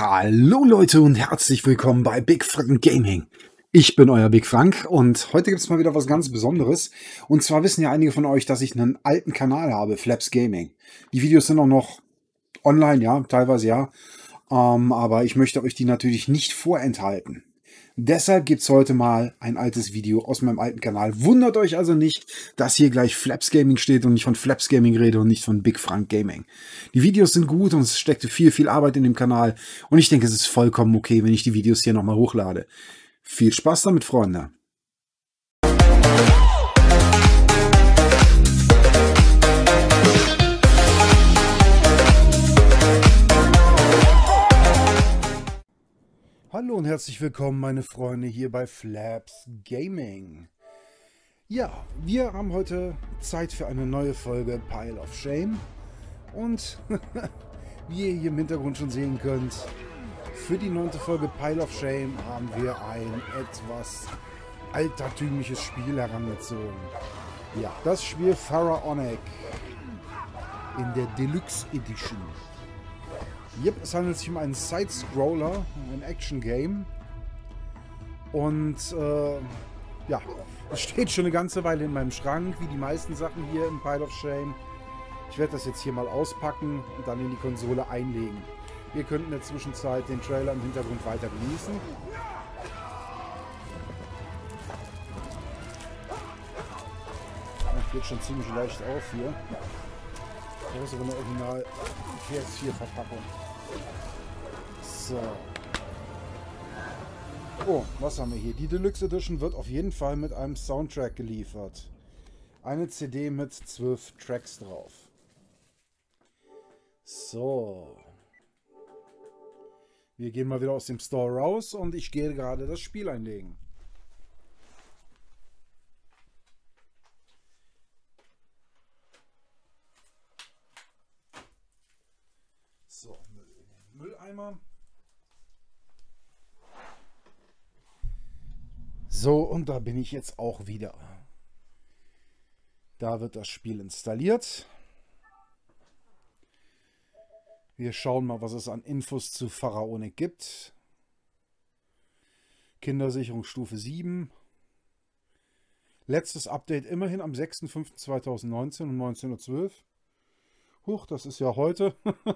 Hallo Leute und herzlich willkommen bei Big Frank Gaming. Ich bin euer Big Frank und heute gibt es mal wieder was ganz Besonderes. Und zwar wissen ja einige von euch, dass ich einen alten Kanal habe, Flaps Gaming. Die Videos sind auch noch online, ja, teilweise ja. Aber ich möchte euch die natürlich nicht vorenthalten. Deshalb gibt es heute mal ein altes Video aus meinem alten Kanal. Wundert euch also nicht, dass hier gleich Flaps Gaming steht und ich von Flaps Gaming rede und nicht von Big Frank Gaming. Die Videos sind gut und es steckte viel Arbeit in dem Kanal. Und ich denke, es ist vollkommen okay, wenn ich die Videos hier nochmal hochlade. Viel Spaß damit, Freunde! Hallo und herzlich willkommen, meine Freunde, hier bei Flaps Gaming. Ja, wir haben heute Zeit für eine neue Folge Pile of Shame. Und wie ihr hier im Hintergrund schon sehen könnt, für die 9. Folge Pile of Shame haben wir ein etwas altertümliches Spiel herangezogen. Ja, das Spiel Pharaonic in der Deluxe Edition. Yep, es handelt sich um einen Side-Scroller, ein Action-Game. Und ja, es steht schon eine ganze Weile in meinem Schrank, wie die meisten Sachen hier im Pile of Shame. Ich werde das jetzt hier mal auspacken und dann in die Konsole einlegen. Ihr könnt in der Zwischenzeit den Trailer im Hintergrund weiter genießen. Das geht schon ziemlich leicht auf hier. Das ist aber eine Original PS4-Verpackung. So. Oh, was haben wir hier? Die Deluxe Edition wird auf jeden Fall mit einem Soundtrack geliefert. Eine CD mit 12 Tracks drauf. So. Wir gehen mal wieder aus dem Store raus und ich gehe gerade das Spiel einlegen. So, Mülleimer. So, und da bin ich jetzt auch wieder. Da wird das Spiel installiert. Wir schauen mal, was es an Infos zu Pharaonic gibt. Kindersicherung Stufe 7. Letztes Update immerhin am 6.5.2019 um 19:12 Uhr. Huch, das ist ja heute.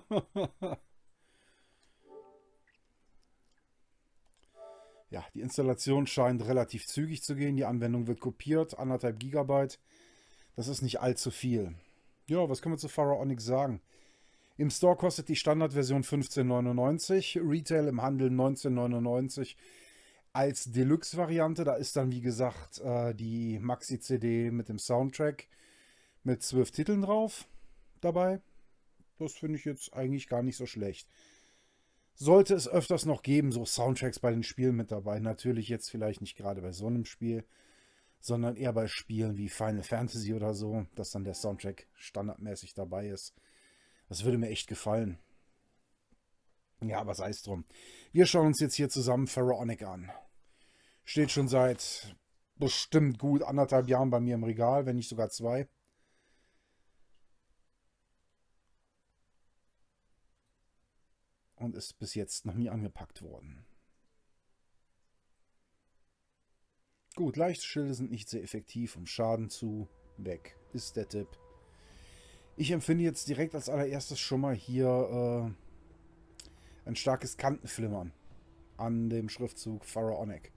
Ja, die Installation scheint relativ zügig zu gehen. Die Anwendung wird kopiert, 1,5 GB. Das ist nicht allzu viel. Ja, was können wir zu Pharaonic sagen? Im Store kostet die Standardversion 15,99, Retail im Handel 19,99 als Deluxe-Variante. Da ist dann, wie gesagt, die Maxi-CD mit dem Soundtrack mit 12 Titeln drauf dabei. Das finde ich jetzt eigentlich gar nicht so schlecht. Sollte es öfters noch geben, so Soundtracks bei den Spielen mit dabei. Natürlich jetzt vielleicht nicht gerade bei so einem Spiel, sondern eher bei Spielen wie Final Fantasy oder so, dass dann der Soundtrack standardmäßig dabei ist. Das würde mir echt gefallen. Ja, aber sei es drum. Wir schauen uns jetzt hier zusammen Pharaonic an. Steht schon seit bestimmt gut 1,5 Jahren bei mir im Regal, wenn nicht sogar 2. Und ist bis jetzt noch nie angepackt worden. Gut, leichte Schilde sind nicht sehr effektiv, um Schaden zu. Weg ist der Tipp. Ich empfinde jetzt direkt als allererstes schon mal hier ein starkes Kantenflimmern an dem Schriftzug Pharaonic.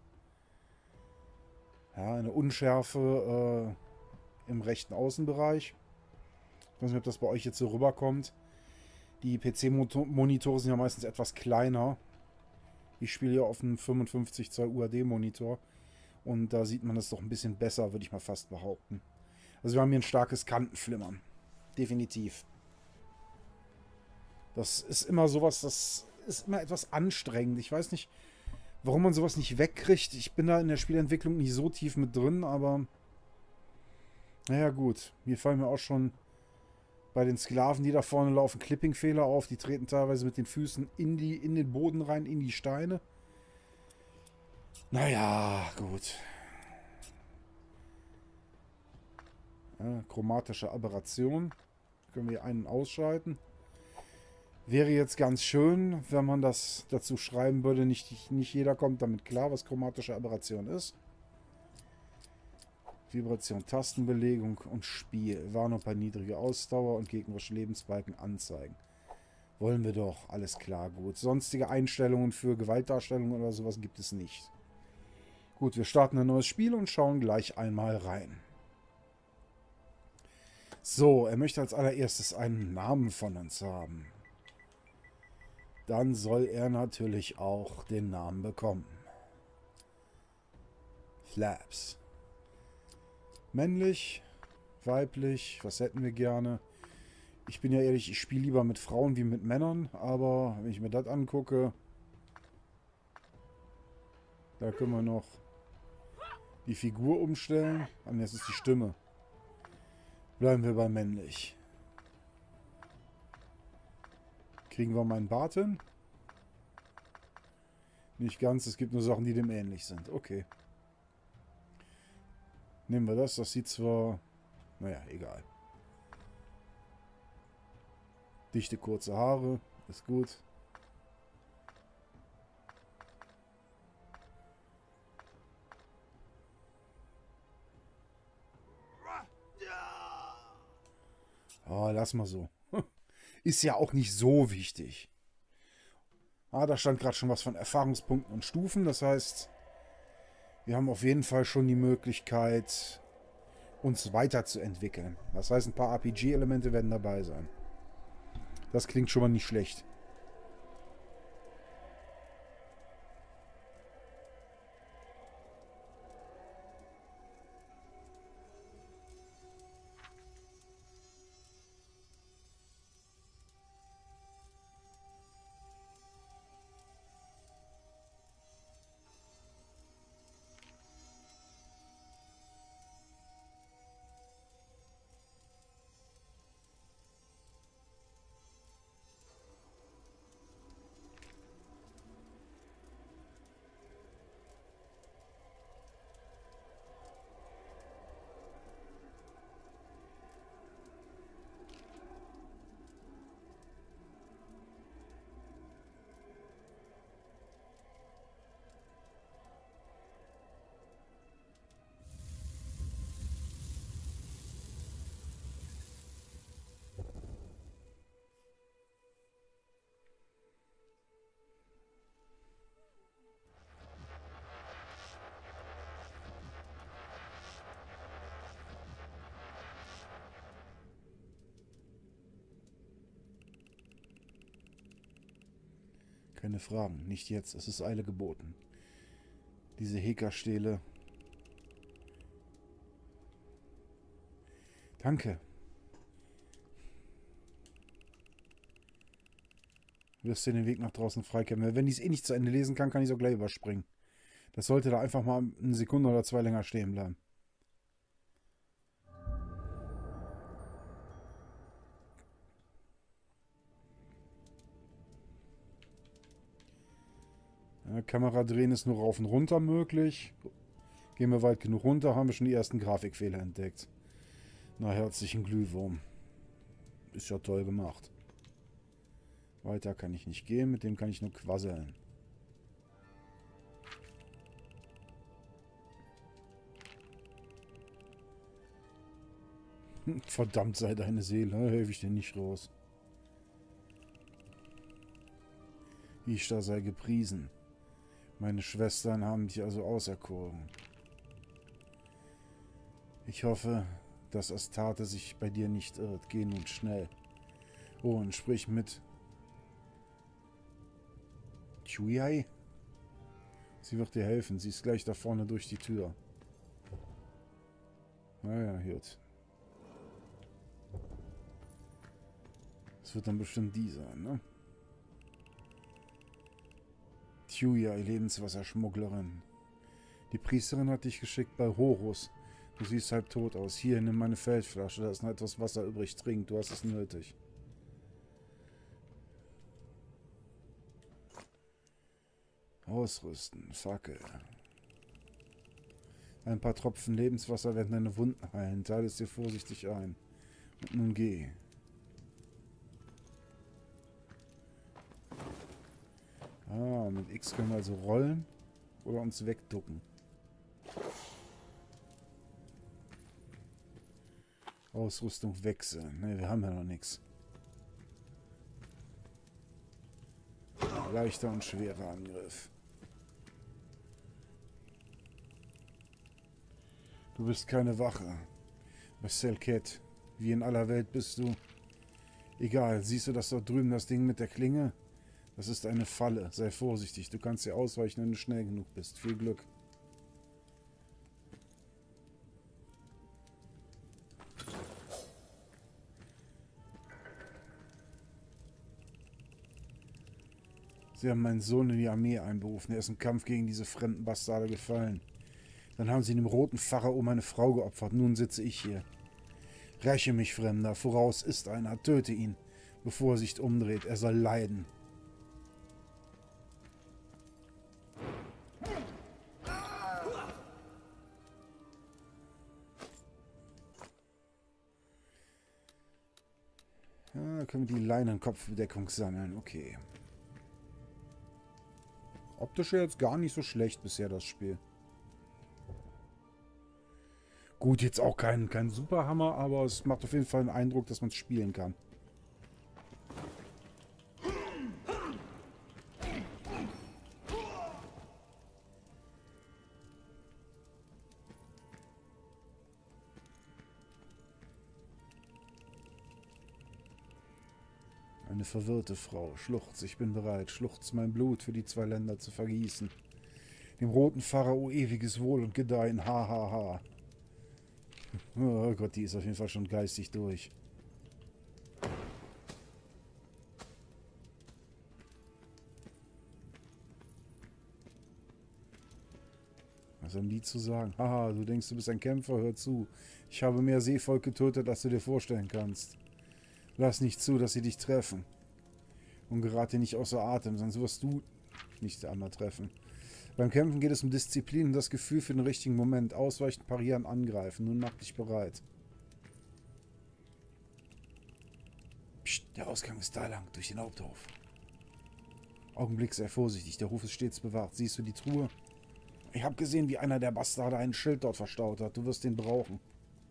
Ja, eine Unschärfe im rechten Außenbereich. Ich weiß nicht, ob das bei euch jetzt so rüberkommt. Die PC-Monitore sind ja meistens etwas kleiner. Ich spiele ja auf einem 55 Zoll UHD-Monitor und da sieht man das doch ein bisschen besser, würde ich mal fast behaupten. Also wir haben hier ein starkes Kantenflimmern. Definitiv. Das ist immer sowas, das ist immer etwas anstrengend. Ich weiß nicht, warum man sowas nicht wegkriegt. Ich bin da in der Spielentwicklung nicht so tief mit drin, aber naja gut. Mir fallen mir auch schon bei den Sklaven, die da vorne laufen, Clipping-Fehler auf. Die treten teilweise mit den Füßen in den Boden rein, in die Steine. Naja, gut. Ja, chromatische Aberration. Können wir hier einen ausschalten. Wäre jetzt ganz schön, wenn man das dazu schreiben würde. Nicht jeder kommt damit klar, was chromatische Aberration ist. Vibration, Tastenbelegung und Spiel. Warnung bei niedriger Ausdauer und gegnerische Lebensbalken anzeigen. Wollen wir doch. Alles klar, gut. Sonstige Einstellungen für Gewaltdarstellungen oder sowas gibt es nicht. Gut, wir starten ein neues Spiel und schauen gleich einmal rein. So, er möchte als allererstes einen Namen von uns haben. Dann soll er natürlich auch den Namen bekommen. Flaps. Männlich, weiblich, was hätten wir gerne? Ich bin ja ehrlich, ich spiele lieber mit Frauen wie mit Männern, aber wenn ich mir das angucke, da können wir noch die Figur umstellen. Und jetzt ist die Stimme. Bleiben wir bei männlich. Kriegen wir meinen Bart hin? Nicht ganz, es gibt nur Sachen, die dem ähnlich sind. Okay. Nehmen wir das. Das sieht zwar... Naja, egal. Dichte, kurze Haare. Ist gut. Oh, lass mal so. Ist ja auch nicht so wichtig. Ah, da stand gerade schon was von Erfahrungspunkten und Stufen. Das heißt, wir haben auf jeden Fall schon die Möglichkeit, uns weiterzuentwickeln. Das heißt, ein paar RPG-Elemente werden dabei sein. Das klingt schon mal nicht schlecht. Keine Fragen, nicht jetzt. Es ist Eile geboten. Diese Heka-Stele. Danke. Wirst du den Weg nach draußen freikämpfen. Wenn ich es eh nicht zu Ende lesen kann, kann ich es auch gleich überspringen. Das sollte da einfach mal eine Sekunde oder zwei länger stehen bleiben. Ja, Kamera drehen ist nur rauf und runter möglich. Gehen wir weit genug runter, haben wir schon die ersten Grafikfehler entdeckt. Na, herzlichen Glühwurm. Ist ja toll gemacht. Weiter kann ich nicht gehen, mit dem kann ich nur quasseln. Verdammt sei deine Seele, helfe ich dir nicht raus. Ishtar sei gepriesen. Meine Schwestern haben dich also auserkoren. Ich hoffe, dass Astarte sich bei dir nicht irrt. Geh nun schnell. Oh, und sprich mit Chuyai. Sie wird dir helfen. Sie ist gleich da vorne durch die Tür. Naja, gut. Das wird dann bestimmt die sein, ne? Chuyai, Lebenswasserschmugglerin. Die Priesterin hat dich geschickt bei Horus. Du siehst halb tot aus. Hier, nimm meine Feldflasche. Da ist noch etwas Wasser übrig. Trink, du hast es nötig. Ausrüsten, Fackel. Ein paar Tropfen Lebenswasser werden deine Wunden heilen. Teile es dir vorsichtig ein. Und nun geh. Mit X können wir also rollen oder uns wegducken. Ausrüstung wechseln. Ne, wir haben ja noch nichts. Leichter und schwerer Angriff. Du bist keine Wache. Marcel Cat, wie in aller Welt bist du? Egal, siehst du das dort drüben, das Ding mit der Klinge? Das ist eine Falle. Sei vorsichtig. Du kannst ihr ausweichen, wenn du schnell genug bist. Viel Glück. Sie haben meinen Sohn in die Armee einberufen. Er ist im Kampf gegen diese fremden Bastarde gefallen. Dann haben sie dem roten Pharao meine Frau geopfert. Nun sitze ich hier. Räche mich, Fremder. Voraus ist einer. Töte ihn, bevor er sich umdreht. Er soll leiden. Ja, da können wir die Leinenkopfbedeckung sammeln. Okay. Optisch jetzt gar nicht so schlecht bisher, das Spiel. Gut, jetzt auch kein Superhammer, aber es macht auf jeden Fall einen Eindruck, dass man es spielen kann. Eine verwirrte Frau. Schluchz, ich bin bereit. Schluchz mein Blut für die zwei Länder zu vergießen. Dem roten Pharao ewiges Wohl und Gedeihen. Ha, ha, ha. Oh Gott, die ist auf jeden Fall schon geistig durch. Was haben die zu sagen? Haha, du denkst, du bist ein Kämpfer? Hör zu. Ich habe mehr Seevolk getötet, als du dir vorstellen kannst. Lass nicht zu, dass sie dich treffen. Und gerate nicht außer Atem, sonst wirst du nicht einmal treffen. Beim Kämpfen geht es um Disziplin und das Gefühl für den richtigen Moment. Ausweichen, parieren, angreifen. Nun mach dich bereit. Psst, der Ausgang ist da lang, durch den Haupthof. Augenblick, sei vorsichtig, der Hof ist stets bewacht. Siehst du die Truhe? Ich habe gesehen, wie einer der Bastarde einen Schild dort verstaut hat. Du wirst den brauchen.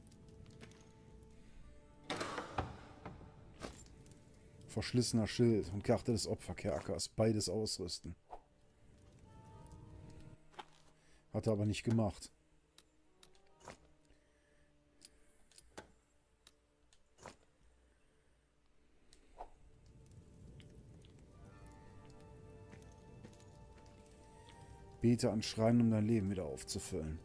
Verschlissener Schild und Karte des Opferkerkers. Beides ausrüsten. Hat er aber nicht gemacht. Bete an Schreien, um dein Leben wieder aufzufüllen.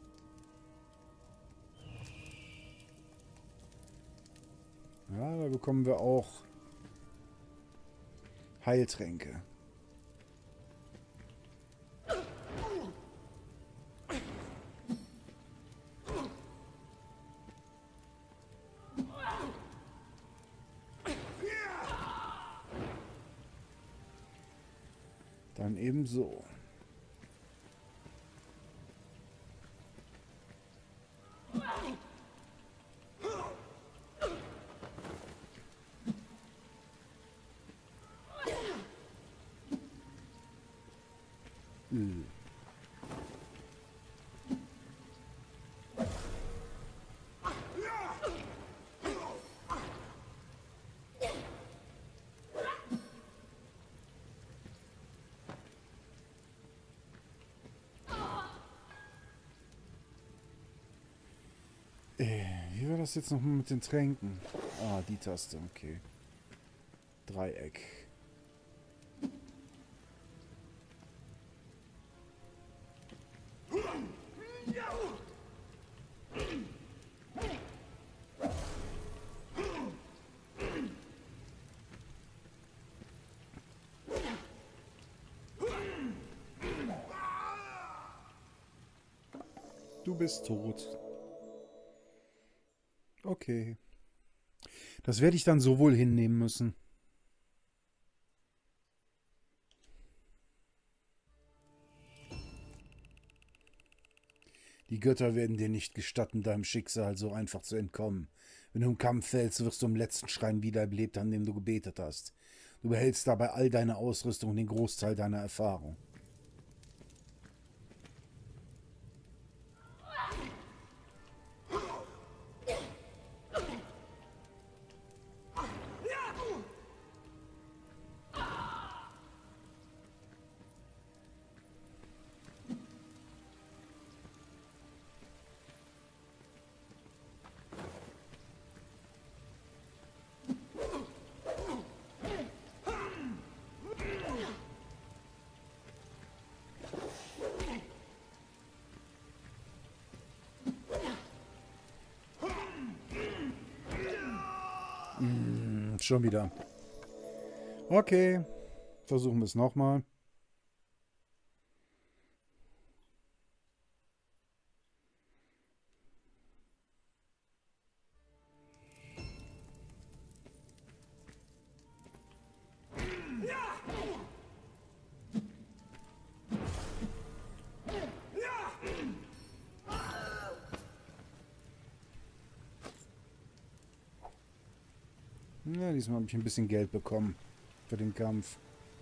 Ja, da bekommen wir auch Heiltränke. Dann ebenso. Wie war das jetzt nochmal mit den Tränken? Ah, die Taste, okay. Dreieck. Du bist tot. Okay. Das werde ich dann so wohl hinnehmen müssen. Die Götter werden dir nicht gestatten, deinem Schicksal so einfach zu entkommen. Wenn du im Kampf fällst, wirst du im letzten Schrein wiederbelebt, an dem du gebetet hast. Du behältst dabei all deine Ausrüstung und den Großteil deiner Erfahrung. Schon wieder. Okay. Versuchen wir es nochmal. Ja, diesmal habe ich ein bisschen Geld bekommen für den Kampf.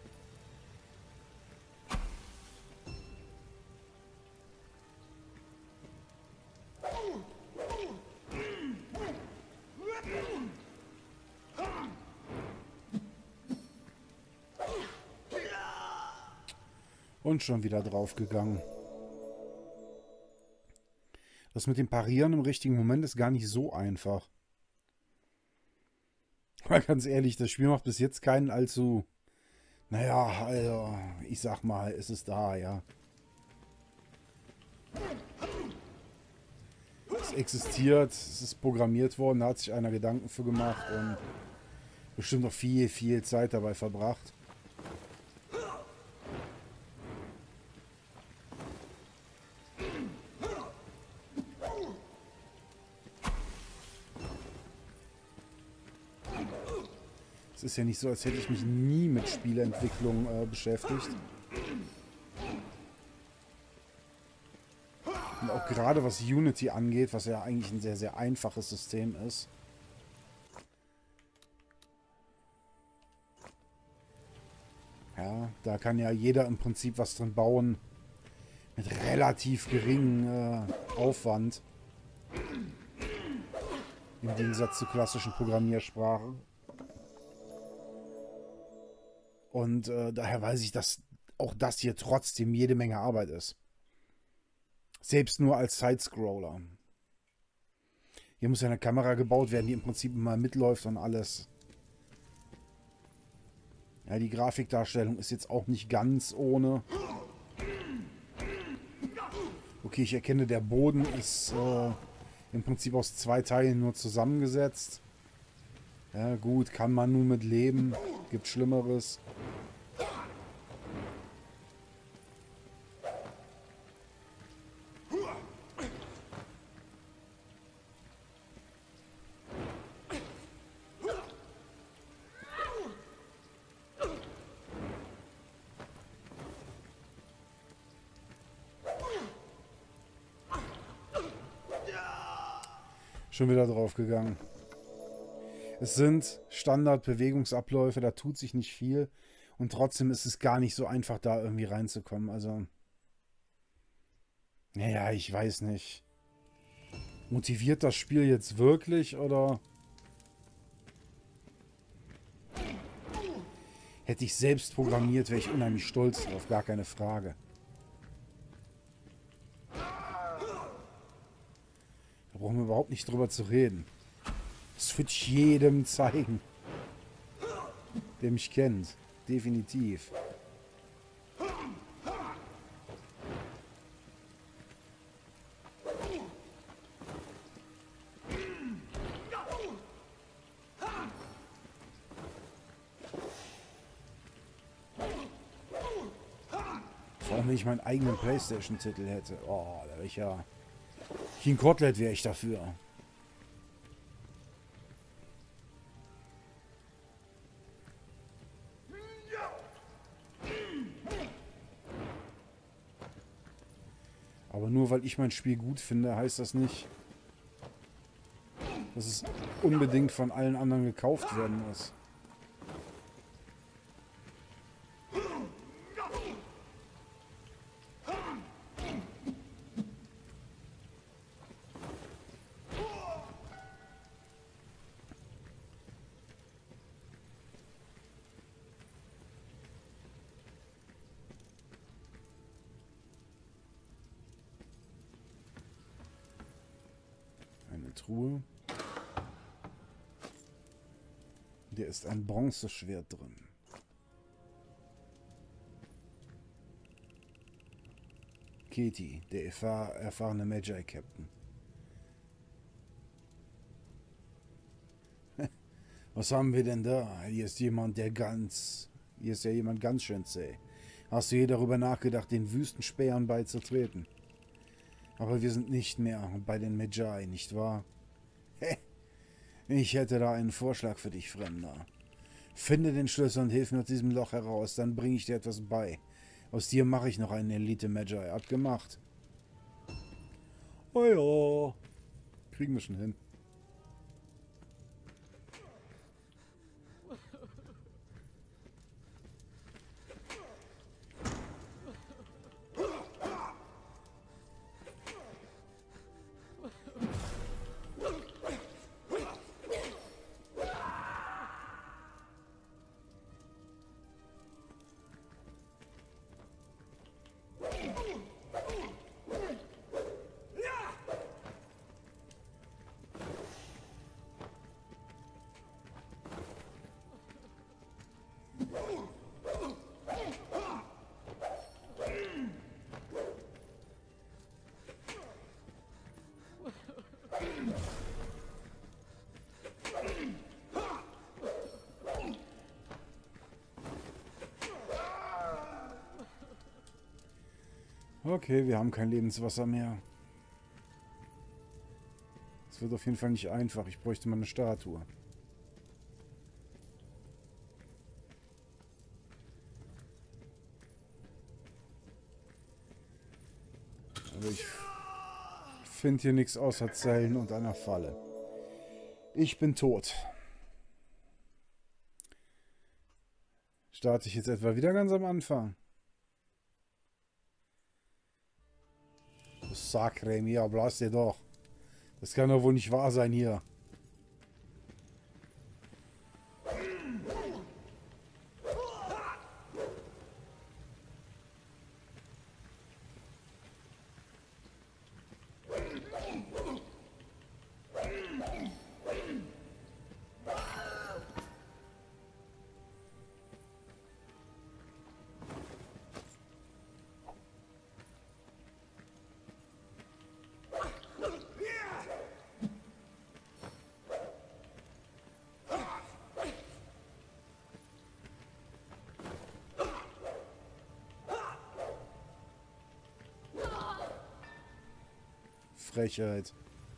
Und schon wieder draufgegangen. Das mit dem Parieren im richtigen Moment ist gar nicht so einfach. Aber ganz ehrlich, das Spiel macht bis jetzt keinen allzu... Naja, also, ich sag mal, es ist da, ja. Es existiert, es ist programmiert worden, da hat sich einer Gedanken für gemacht und bestimmt noch viel, viel Zeit dabei verbracht. Es ist ja nicht so, als hätte ich mich nie mit Spieleentwicklung beschäftigt. Und auch gerade was Unity angeht, was ja eigentlich ein sehr, sehr einfaches System ist. Ja, da kann ja jeder im Prinzip was drin bauen. Mit relativ geringem Aufwand. Im Gegensatz zu klassischen Programmiersprachen. Und daher weiß ich, dass auch das hier trotzdem jede Menge Arbeit ist. Selbst nur als Sidescroller. Hier muss ja eine Kamera gebaut werden, die im Prinzip mal mitläuft und alles. Ja, die Grafikdarstellung ist jetzt auch nicht ganz ohne. Okay, ich erkenne, der Boden ist im Prinzip aus 2 Teilen nur zusammengesetzt. Ja gut, kann man nun mit leben. Gibt Schlimmeres. Schon wieder draufgegangen. Es sind Standard-Bewegungsabläufe, da tut sich nicht viel. Und trotzdem ist es gar nicht so einfach, da irgendwie reinzukommen. Also, naja, ich weiß nicht. Motiviert das Spiel jetzt wirklich, oder? Hätte ich selbst programmiert, wäre ich unheimlich stolz drauf, gar keine Frage. Da brauchen wir überhaupt nicht drüber zu reden. Das würde ich jedem zeigen, der mich kennt. Definitiv. Vor allem, wenn ich meinen eigenen PlayStation-Titel hätte. Oh, da wäre ich ja... King Kotlet wäre ich dafür. Aber nur weil ich mein Spiel gut finde, heißt das nicht, dass es unbedingt von allen anderen gekauft werden muss. Truhe. Da ist ein Bronzeschwert drin. Katie, der erfahrene Magi-Captain. Was haben wir denn da? Hier ist ja jemand ganz schön zäh. Hast du je darüber nachgedacht, den Wüstenspähern beizutreten? Aber wir sind nicht mehr bei den Magi, nicht wahr? Ich hätte da einen Vorschlag für dich, Fremder. Finde den Schlüssel und hilf mir aus diesem Loch heraus, dann bringe ich dir etwas bei. Aus dir mache ich noch einen Elite-Magi. Abgemacht. Oh ja. Kriegen wir schon hin. Okay, wir haben kein Lebenswasser mehr. Es wird auf jeden Fall nicht einfach. Ich bräuchte mal eine Statue. Aber ich finde hier nichts außer Zellen und einer Falle. Ich bin tot. Starte ich jetzt etwa wieder ganz am Anfang? Sacre mia, blas dir doch. Das kann doch wohl nicht wahr sein hier. Frechheit.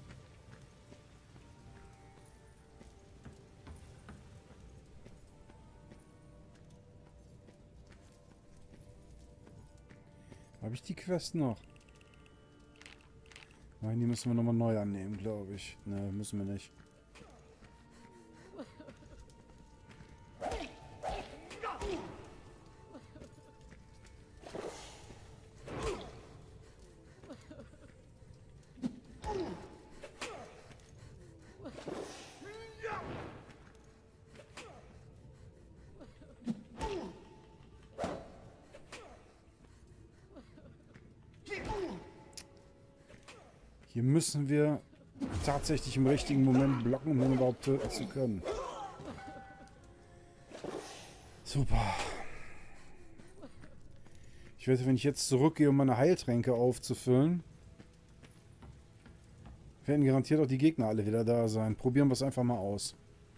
Habe ich die Quest noch? Nein, die müssen wir nochmal neu annehmen, glaube ich. Ne, müssen wir nicht. Hier müssen wir tatsächlich im richtigen Moment blocken, um ihn überhaupt töten zu können. Super. Ich wette, wenn ich jetzt zurückgehe, um meine Heiltränke aufzufüllen, werden garantiert auch die Gegner alle wieder da sein. Probieren wir es einfach mal aus.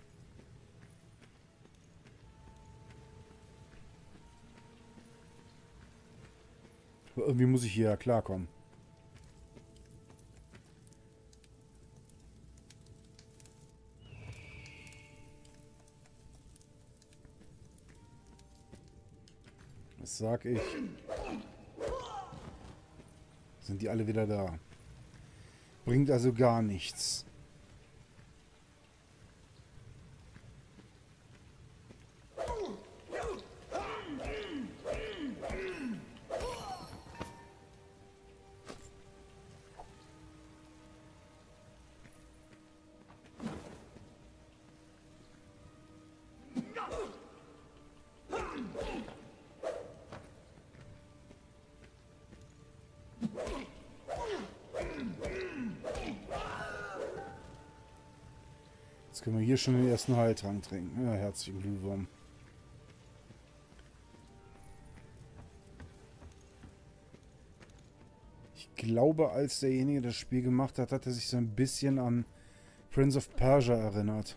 Aber irgendwie muss ich hier ja klarkommen. Was sag ich? Sind die alle wieder da? Bringt also gar nichts. Jetzt können wir hier schon den ersten Heiltrank trinken. Ja, herzlichen Glühwurm. Ich glaube, als derjenige das Spiel gemacht hat, hat er sich so ein bisschen an Prince of Persia erinnert.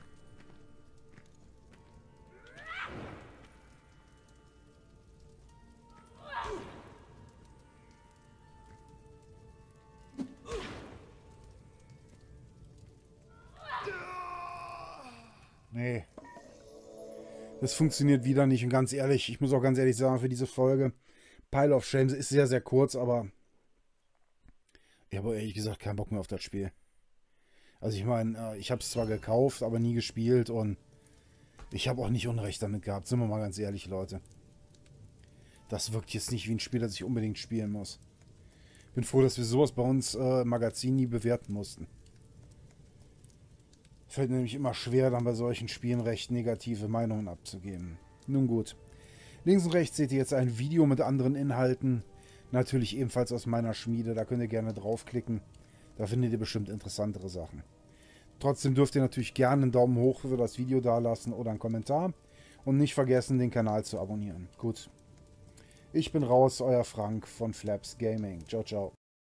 Nee. Das funktioniert wieder nicht. Und ganz ehrlich, ich muss auch ganz ehrlich sagen, für diese Folge, Pile of Shame ist sehr, sehr kurz, aber ich habe ehrlich gesagt keinen Bock mehr auf das Spiel. Also ich meine, ich habe es zwar gekauft, aber nie gespielt und ich habe auch nicht Unrecht damit gehabt. Sind wir mal ganz ehrlich, Leute. Das wirkt jetzt nicht wie ein Spiel, das ich unbedingt spielen muss. Bin froh, dass wir sowas bei uns im Magazin nie bewerten mussten. Fällt nämlich immer schwer, dann bei solchen Spielen recht negative Meinungen abzugeben. Nun gut. Links und rechts seht ihr jetzt ein Video mit anderen Inhalten. Natürlich ebenfalls aus meiner Schmiede. Da könnt ihr gerne draufklicken. Da findet ihr bestimmt interessantere Sachen. Trotzdem dürft ihr natürlich gerne einen Daumen hoch für das Video dalassen oder einen Kommentar. Und nicht vergessen, den Kanal zu abonnieren. Gut. Ich bin raus, euer Frank von Flaps Gaming. Ciao, ciao.